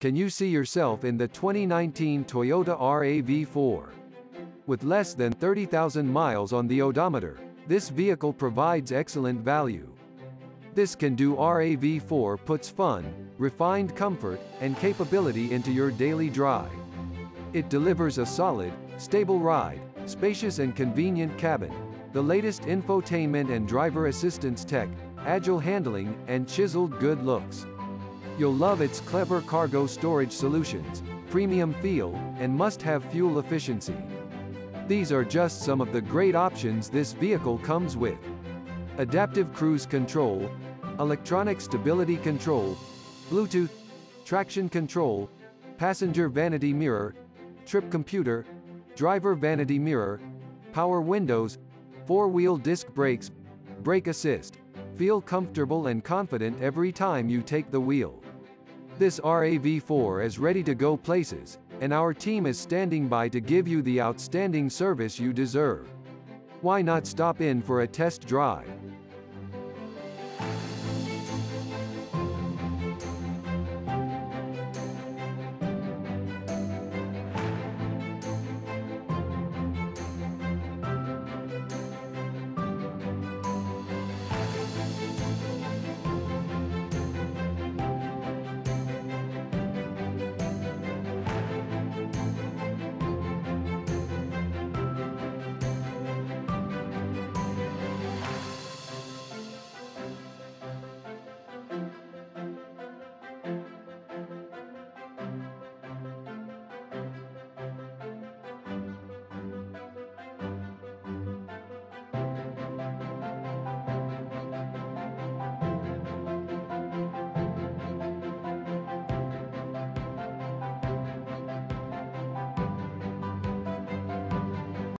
Can you see yourself in the 2019 Toyota RAV4? With less than 30,000 miles on the odometer, this vehicle provides excellent value. This can-do RAV4 puts fun, refined comfort, and capability into your daily drive. It delivers a solid, stable ride, spacious and convenient cabin, the latest infotainment and driver assistance tech, agile handling, and chiseled good looks. You'll love its clever cargo storage solutions, premium feel, and must-have fuel efficiency. These are just some of the great options this vehicle comes with: adaptive cruise control, electronic stability control, Bluetooth, traction control, passenger vanity mirror, trip computer, driver vanity mirror, power windows, four-wheel disc brakes, brake assist. Feel comfortable and confident every time you take the wheel. This RAV4 is ready to go places, and our team is standing by to give you the outstanding service you deserve. Why not stop in for a test drive?